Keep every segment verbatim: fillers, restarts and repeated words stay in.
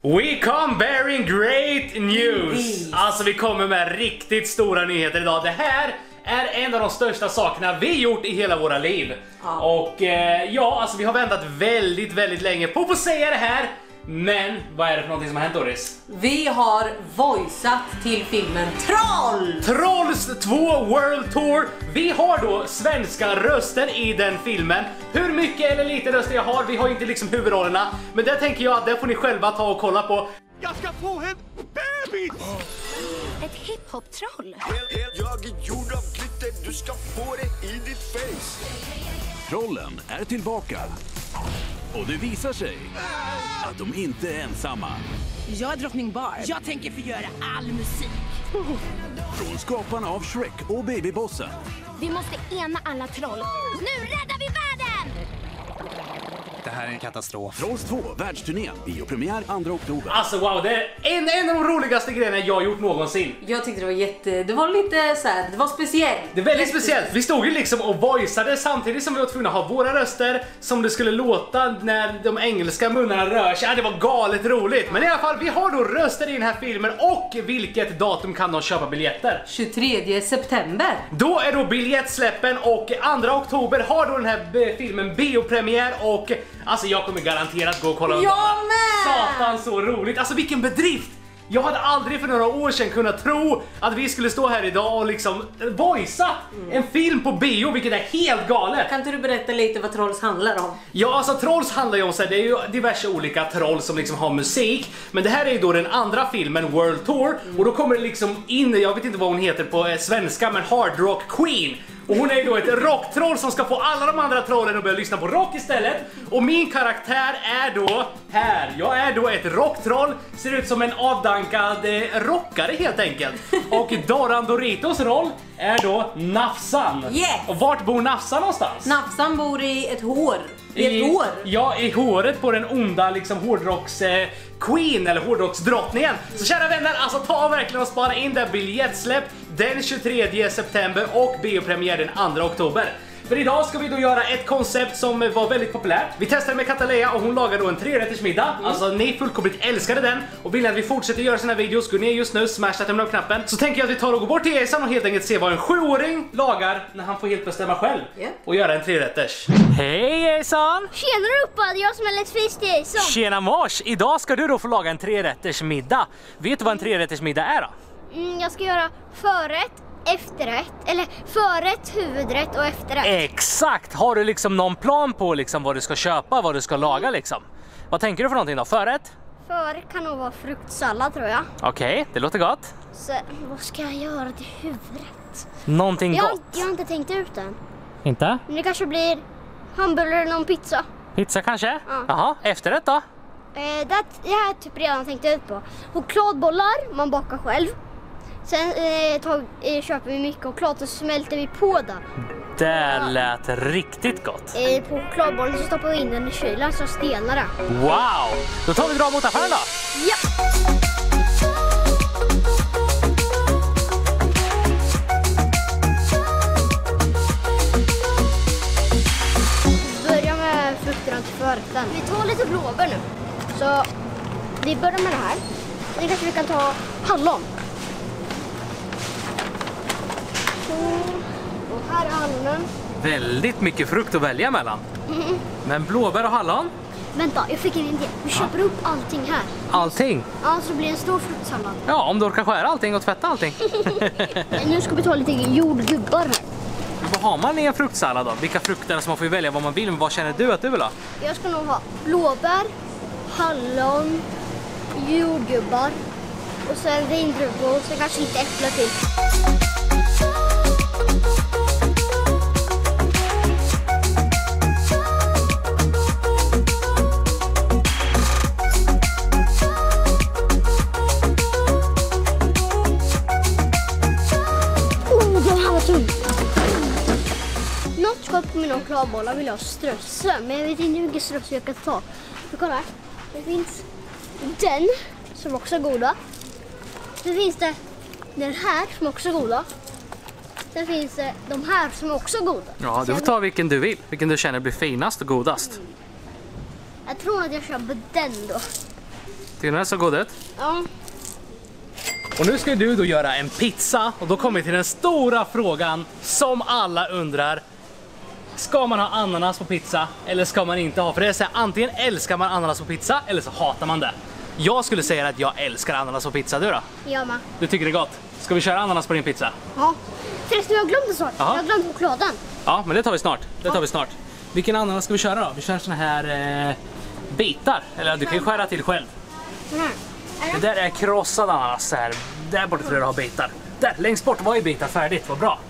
We come bearing great news! Alltså vi kommer med riktigt stora nyheter idag. Det här är en av de största sakerna vi gjort i hela våra liv. Ja. Och eh, ja, alltså vi har väntat väldigt, väldigt länge på att få säga det här. Men vad är det för någonting som har hänt, Doris? Vi har voiceat till filmen Troll! Trolls två World Tour. Vi har då svenska röster i den filmen. Hur mycket eller lite röster jag har, vi har inte liksom huvudrollerna. Men det tänker jag att det får ni själva ta och kolla på. Jag ska få en bebis! Ett hiphop-troll. Jag är gjord av glitter, du ska få det i ditt face. Trollen är tillbaka. Och det visar sig att de inte är ensamma. Jag är drottning Barb. Jag tänker förgöra all musik. Från skaparna av Shrek och Babybossen. Vi måste ena alla troll. Nu räddar vi världen! Det här är en katastrof. Trolls två, världsturnén, biopremiär andra oktober. Alltså wow, det är en, en av de roligaste grejerna jag har gjort någonsin. Jag tyckte det var jätte, det var lite så här, det var speciellt. Det är väldigt speciellt. Vi stod ju liksom och voiceade samtidigt som vi var tvungna att ha våra röster som det skulle låta när de engelska munnarna rör sig. Ja, det var galet roligt. Men i alla fall, vi har då röster i den här filmen. Och vilket datum kan de köpa biljetter? tjugotredje september. Då är då biljettsläppen och andra oktober har då den här filmen biopremiär och alltså jag kommer garanterat gå och kolla. Jag med! Satan så roligt. Alltså vilken bedrift. Jag hade aldrig för några år sedan kunnat tro att vi skulle stå här idag och liksom voicea mm. en film på bio, vilket är helt galet. Kan inte du berätta lite vad Trolls handlar om? Ja, alltså Trolls handlar ju om så här, det är ju diverse olika troll som liksom har musik. Men det här är ju då den andra filmen, World Tour. Mm. Och då kommer det liksom in, jag vet inte vad hon heter på eh, svenska, men Hard Rock Queen. Och hon är ju då ett rocktroll som ska få alla de andra trollen att börja lyssna på rock istället. Och min karaktär är då här. Jag är då ett rocktroll. Ser ut som en avdankad eh, rockare helt enkelt. Och Doran Doritos roll är då Nafsan. Yes. Och vart bor Nafsan någonstans? Nafsan bor i ett hår. I ett I, hår? Ja, i håret på den onda liksom hårdrocks eh, queen eller hårdrocksdrottningen. Så kära vänner, alltså ta verkligen och spara in där biljettsläpp den tjugotredje september och biopremiär den andra oktober. För idag ska vi då göra ett koncept som var väldigt populärt. Vi testade med Katalea och hon lagade då en trerättersmiddag. Mm. Alltså ni fullkomligt älskade den. Och vill ni att vi fortsätter göra såna videos, gå ner just nu, smasha tummen-knappen. Så tänker jag att vi tar och går bort till Jason och helt enkelt se vad en sjuåring lagar när han får helt bestämma själv. Yeah. Och göra en trerätters. Hej Jason! Tjena Rupa, det är jag som är lätt fisk till Jason. Tjena Mars! Idag ska du då få laga en trerättersmiddag. Vet du vad en trerättersmiddag är då? Mm, jag ska göra förrätt, efterrätt, eller förrätt, huvudrätt och efterrätt. Exakt! Har du liksom någon plan på liksom vad du ska köpa, vad du ska laga liksom? Vad tänker du för någonting då? Förrätt? Förrätt kan nog vara fruktsallad tror jag. Okej, okay, det låter gott. Så vad ska jag göra till huvudrätt? Någonting jag, gott? Jag har inte tänkt ut än. Inte? Men det kanske blir hamburgare eller någon pizza. Pizza kanske? Ja. Jaha, efterrätt då? Eh, det, det har jag typ redan tänkt ut på. Chokladbollar, man bakar själv. Sen eh, tag, eh, köper vi mycket choklad och smälter vi på det. Det lät riktigt gott. Eh, på chokladbollen så stoppar vi in den i kylen så stelnar det. Wow! Då tar vi dra mot affären då. Ja! Börja med frukterna till förrätten. Vi tar lite blåbär nu. Så vi börjar med det här. Sen kanske vi kan ta hallon. Och här är hallonen. Väldigt mycket frukt att välja mellan. Mm. Men blåbär och hallon? Vänta, jag fick en idé. Vi köper upp allting här. Allting? Ja, så blir det en stor fruktsallad. Ja, om du orkar skära allting och tvätta allting. Nu ska vi ta lite jordgubbar här. Vad har man i en fruktsallad då? Vilka frukter som man får välja vad man vill, men vad känner du att du vill ha? Jag ska nog ha blåbär, hallon, jordgubbar och sen vindruvor och sen kanske lite äpple till. Något ska på mina chokladbollar vill jag ha strössel, men jag vet inte hur mycket strössel jag kan ta. Så kolla här, det finns den som också är goda. Sen finns det den här som också är goda. Sen finns det de här som är också goda. Ja, du får ta vilken du vill, vilken du känner blir finast och godast. Jag tror att jag köper den då. Tycker den är så god ut? Ja. Och nu ska du då göra en pizza och då kommer vi till den stora frågan som alla undrar. Ska man ha ananas på pizza eller ska man inte ha? För det är så här, antingen älskar man ananas på pizza eller så hatar man det. Jag skulle säga att jag älskar ananas på pizza, du då? Jag med. Du tycker det är gott? Ska vi köra ananas på din pizza? Ja. Förresten, jag har glömt en sak. Jag Jaha. har glömt chokladen. Ja, men det tar vi snart. Det tar vi snart. Vilken ananas ska vi köra då? Vi kör såna här eh, bitar. Eller du kan ju skära till själv. Den här. Är Det det? där är krossad ananas så här. Där borta tror jag du har bitar. Där, längst bort var ju bitar färdigt. Vad bra.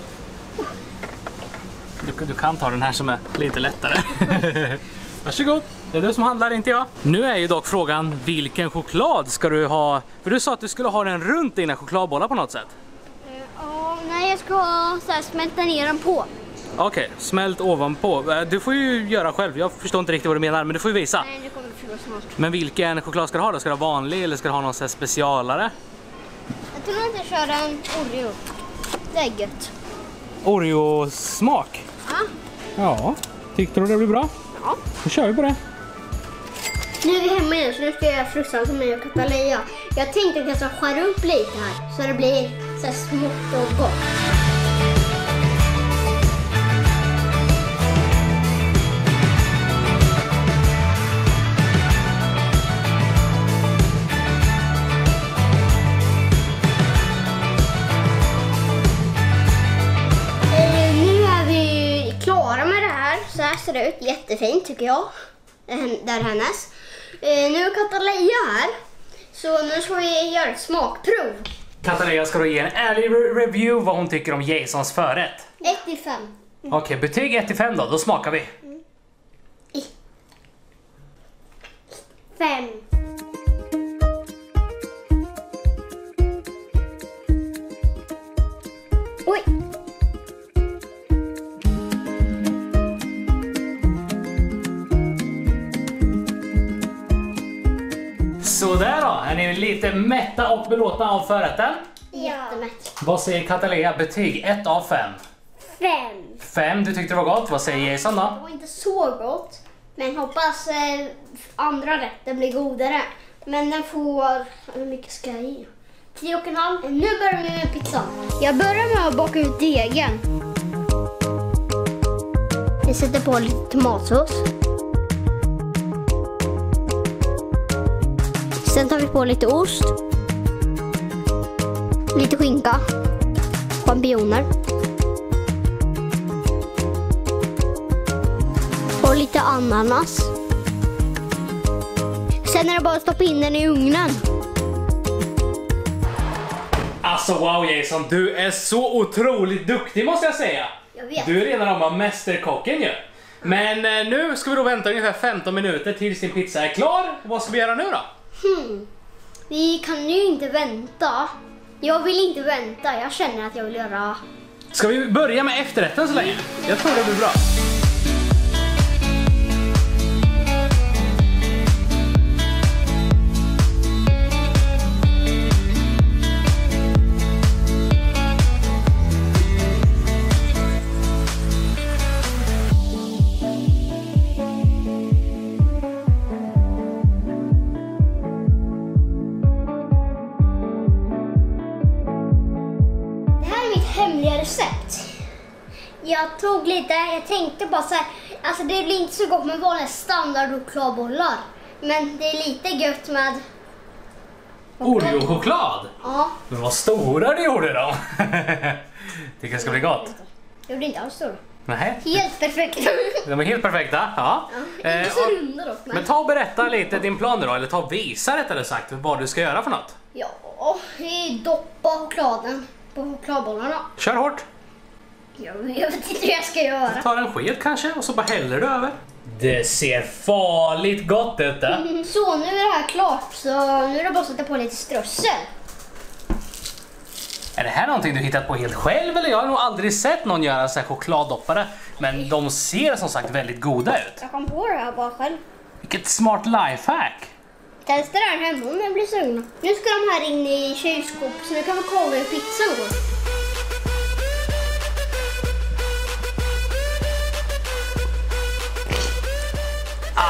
Du, du kan ta den här som är lite lättare. Varsågod. Det är du som handlar, inte jag. Nu är ju dock frågan, vilken choklad ska du ha? För du sa att du skulle ha den runt dina chokladbollar på något sätt. Ja, nej, jag ska ha så här, smälta ner den på. Okej, okay, smält ovanpå. Du får ju göra själv. Jag förstår inte riktigt vad du menar, men du får ju visa. Nej, det kommer att förlora snart. Men vilken choklad ska du ha då? Ska du ha vanlig eller ska du ha någon sån här specialare? Jag tror inte jag kör en Oreo. Det är gött. Oreo-smak? Ja. Ja, tyckte du det blir bra? Ja. Då kör vi på det. Nu är vi hemma igen så nu ska jag göra fruktsallad som mig och Catalina. Jag tänkte att jag ska skära upp lite här så det blir så här smått och gott. Eh, nu är vi klara med det här. Så här ser det ut. Jättefint tycker jag. Det är hennes. Eh, nu är Catalina här. Så nu ska vi göra ett smakprov. Catalina ska då ge en ärlig re- review vad hon tycker om Jasons förrätt. ett till fem. Okej, okay, betyg ett till fem då. Då smakar vi. fem. Oj. Så där då. Är ni lite mätta och belåtna av förrätten? Jättemätt. Vad säger Catalina? Betyg ett av fem. fem. fem, du tyckte det var gott. Vad säger Jason Det då? var inte så gott. Men hoppas eh, andra rätten blir godare. Men den får... Hur mycket ska jag ge? tio och en halv. Nu börjar vi med pizzan. Jag börjar med att baka ut degen. Vi sätter på lite tomatsås. Sen tar vi på lite ost. Lite skinka. Champinjoner. Och lite ananas. Sen är det bara att stoppa in den i ugnen. Alltså wow Jason, du är så otroligt duktig måste jag säga. Jag vet. Du är redan om av mästerkocken ju. Men eh, nu ska vi då vänta ungefär femton minuter tills din pizza är klar. Vad ska vi göra nu då? Hmm. Vi kan ju inte vänta. Jag vill inte vänta. Jag känner att jag vill göra... Ska vi börja med efterrätten så länge? Jag tror det blir bra. Hemliga recept. Jag tog lite, jag tänkte bara så här, alltså det blir inte så gott med vanliga standard chokladbollar. Men det är lite gött med Oreo-choklad? Ja. Men vad stora du gjorde då. Tycker det ska bli gott. Jag gjorde inte alls stora. Nej. Helt perfekt. De är helt perfekta. Ja. Ja, inte så och- runda dock. Men, Men ta och berätta lite din plan nu då, eller ta och visa rättare sagt vad du ska göra för något. ja, vi doppar chokladen på chokladbollarna. Kör hårt. Jag, jag vet inte hur jag ska göra. Ta en sked kanske och så bara häller du över. Det ser farligt gott ut det. Mm, Så nu är det här klart, så nu är det bara att sätta på lite strössel. Är det här någonting du hittat på helt själv eller? Jag har nog aldrig sett någon göra så här chokladdoppare. Men de ser som sagt väldigt goda ut. Jag kom på det här bara själv. Vilket smart lifehack. Testa det här hemma om jag blir sugna. Nu ska de här in i kylskåpet så nu kan vi kolla hur pizzan går.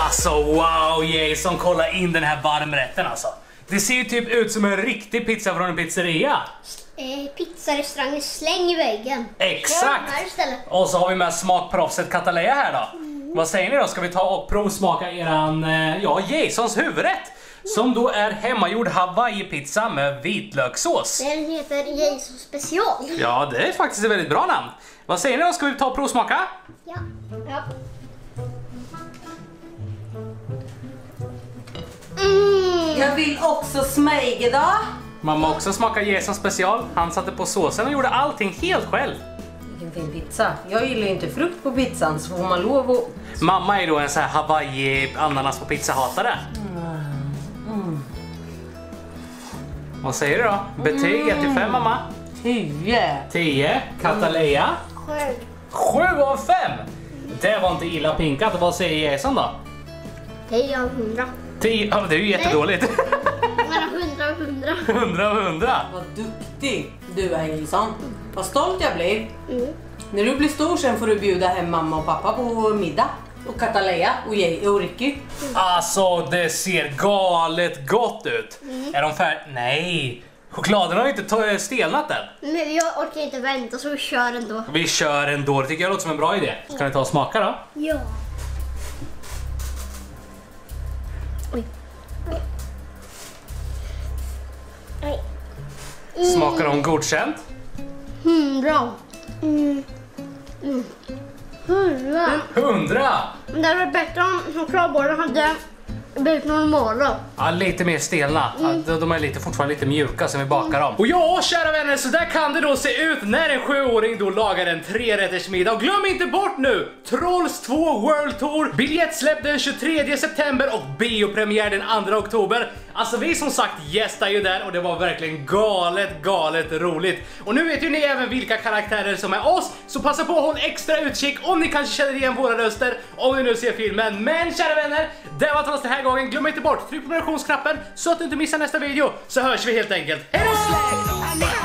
Alltså wow Jason, kolla in den här varmrätten alltså. Det ser ju typ ut som en riktig pizza från en pizzeria. Eh, pizzarestaurangen släng i väggen. Exakt! Här istället. Och så har vi med smakproffset Cataleya här då. Mm. Vad säger ni då? Ska vi ta och provsmaka eran, eh, ja, Jasons huvudrätt? Som då är hemmagjord Hawaii-pizza med vitlökssås. Den heter Jason special. Ja, det är faktiskt ett väldigt bra namn. Vad säger ni då? Ska vi ta och provsmaka? Ja. Ja. Mm. Jag vill också smyga då. Mamma också smaka Jason special. Han satte på såsen och gjorde allting helt själv. Vilken fin pizza. Jag gillar ju inte frukt på pizzan, så får man lov att... Mamma är då en sån här Hawaii ananas på pizza-hatare. Mm. Vad säger du då? Betyg ett till fem, mamma? tio. tio. Cataleya? Sju. sju av fem! Det var inte illa pinkat. Vad säger Jason då? tio av hundra. tio. Ja, det är ju jättedåligt. Bara hundra av hundra. hundra av hundra. Vad duktig du är, Jason. Vad stolt jag blir. Mm. När du blir stor sen får du bjuda hem mamma och pappa på middag. Och Cataleya och jag och Ricky. Alltså, det ser galet gott ut. Mm. Är de färdiga? Nej. Chokladen har ju inte tagit stelnat än. Men jag orkar inte vänta så vi kör ändå. Vi kör ändå. Det tycker jag låter som en bra idé. Ska ni ta och smaka då? Ja. Oj. Oj. Mm. Smakar de godkänt? Hundra. Mm. Mm. Hundra. hundra! Men det hade varit bättre om chokladbollen hade blivit normala. Ja, lite mer stelna. Mm. Ja, de är lite, fortfarande lite mjuka som vi bakar dem. Och ja, kära vänner, så där kan det då se ut när en sjuåring då lagar en trerättersmiddag. Och glöm inte bort nu, Trolls två World Tour, biljettsläpp den tjugotredje september och biopremiär den andra oktober. Alltså vi som sagt gästar ju där och det var verkligen galet, galet roligt. Och nu vet ju ni även vilka karaktärer som är oss, så passa på att hålla extra utkik om ni kanske känner igen våra röster om ni nu ser filmen. Men kära vänner, det var allt den här gången. Glöm inte bort, tryck på prenumerationsknappen så att du inte missar nästa video, så hörs vi helt enkelt. Hej då!